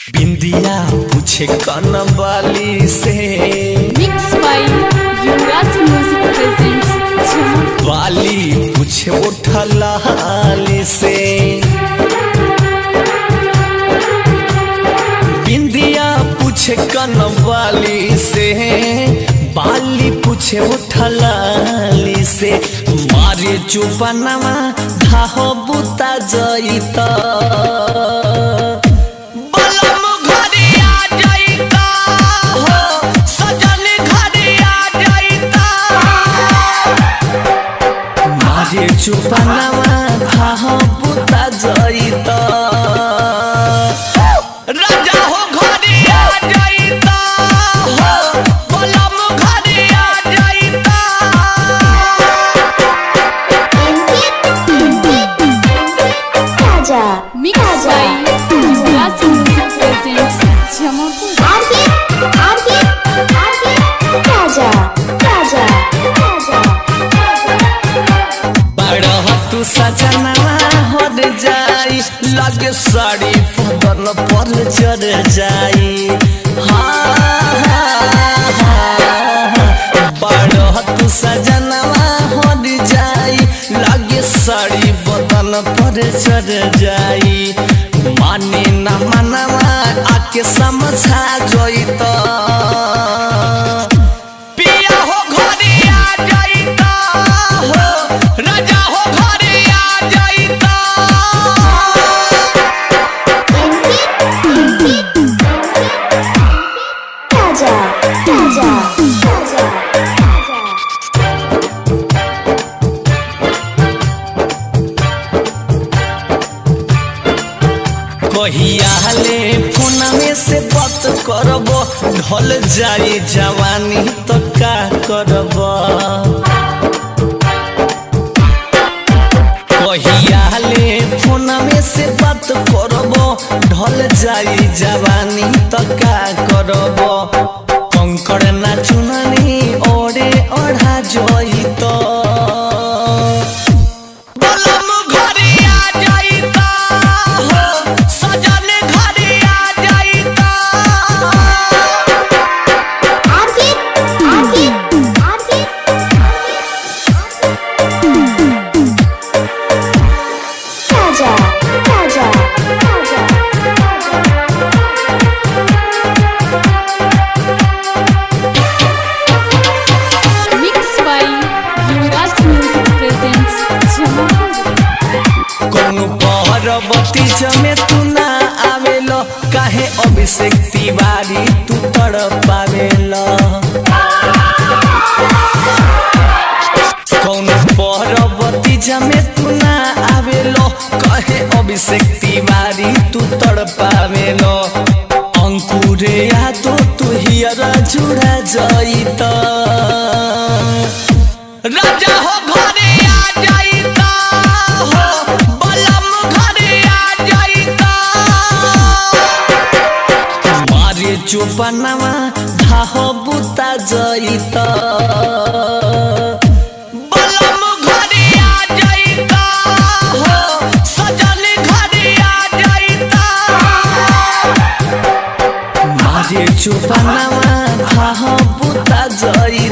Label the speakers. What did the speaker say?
Speaker 1: बिंदिया पूछे कनवाली से
Speaker 2: mix by Yuvraj music presents
Speaker 1: वाली पूछे उठलाली से बिंदिया पूछे कनवाली से बाली पूछे उठलाली से मारे चुपनामा धाहो बुता जईता चुपनामा धाहो बुता जईता राजा हो घरे आ जईता हो बलम घरे आ जईता
Speaker 2: राजा mix by Yuvraj music presents Jamapur RK राजा राजा
Speaker 1: तू सजनवा हर जाई लगे साड़ी बदन पर चढ़ जाई बड़ तू सजनवा हर जाई लगे साड़ी बदन पर चढ़ जाई माने न मनवा आके समझा जोईता पिया हो घरे आ जाईता हो राजा हो कहियाले फोन में से बात करबो ढल जाई जवानी तो का करबो कहियाले फोन में से बात करबो ढल जाई जवानी तो का करबो कंकड़ ना चुननी ओरे ओढ़ा जोईतो बत्ती जमे तू ना आवेलो काहे अभिषेक तिवारी तू तड़पावेलो कौन परबती जमे तू ना आवेलो काहे अभिषेक तिवारी तू तड़पावेलो अंकुरे यादो तू हियरा जुड़ा जईता राजा हो घरे आ जईता हो चुपनामा धाहो बुता जईता बलम घरे आ जईता हो सजन घरे आ जईता मारे चुपनामा धाहो बुता जईता।